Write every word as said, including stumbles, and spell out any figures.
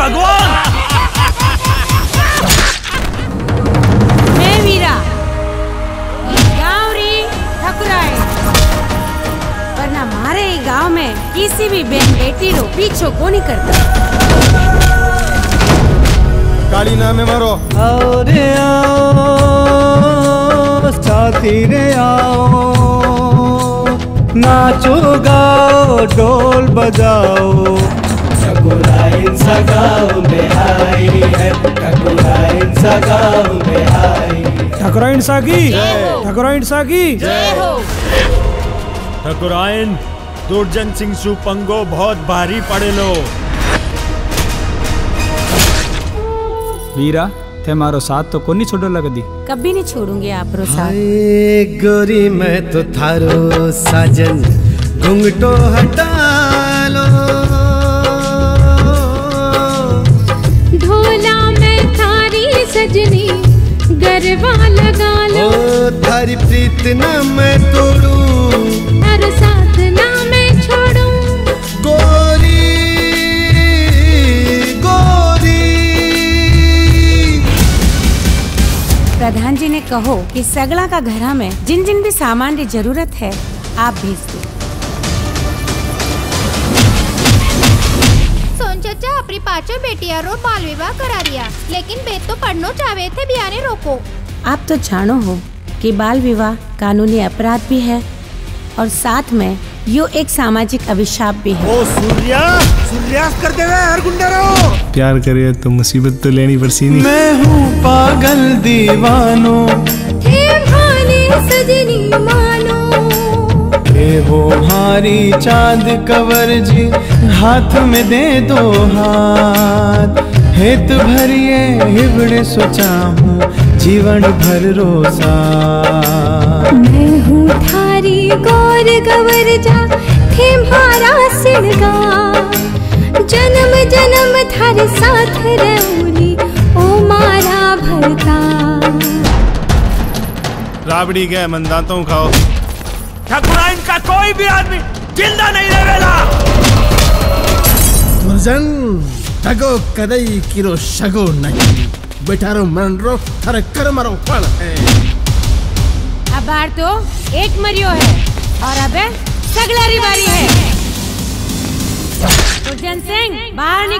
भगवान। मैं वीरा गाँव री ठकुराइन, वरना हमारे ही गांव में किसी भी बहन बेटी रो पीछो को नहीं करता। काली नाम है मारो। आओ रे आओ साथी रे आओ, नाचो गाओ ढोल बजाओ। ठकुराइन सा गाँव में आई है, ठकुराइन सा गाँव में आई। ठकुराइन सा की, ठकुराइन सा की जय हो। ठकुराइन दुर्जन सिंह सुपंगो बहुत भारी पड़े लो। वीरा थे मारो साथ तो कोनी छोड़ो लगदी। कभी नहीं छोड़ूंगी आप रो साथ। गोरी मैं तो थारो साजन घुंघटो हटा लो। ढोला में थारी सजनी गरबा लगा लो। ओ थारी प्रीत ना मैं तोड़ू, हर साथ ना मैं छोड़ू। गोरी गोरी। प्रधान जी ने कहो कि सगला का घरा में जिन जिन भी सामान की जरूरत है आप भेज दो। सोन चाचा अपनी पांचों बेटियां रो बाल विवाह करा दिया, लेकिन बेट तो पढ़नो चाहे थे बियाने रोको। आप तो जानो हो कि बाल विवाह कानूनी अपराध भी है और साथ में यो एक सामाजिक अभिशाप भी है। ओ सूर्या, सूर्यास्त कर देगा हर गुंडारो। प्यार करे तो मुसीबत तो लेनी पड़सी नहीं। मैं हूँ पागल दीवानो, थे भाने सजनी मानो। हे वो हारी चांद कवर जी, हाथ में दे दो हाथ। हेत भरिए हिबड़े सोचा हूँ जीवन भर रोसा। मैं हूँ थारी गौर गवर जा, थे मारा सिरगा। जन्म जन्म थारे साथ रहूली, ओ मारा भरता। राबड़ी के मंदातों खाओ। ठकुराइन का कोई भी आदमी जिंदा नहीं रहेगा। दुर्जन ठगो कदई किरो शगो नहीं, बेटारो मन रो थारे कर मरो फल है। अब बाहर तो एक मरियो है और अब सगला री बारी है। दुर्जन सिंह बाहर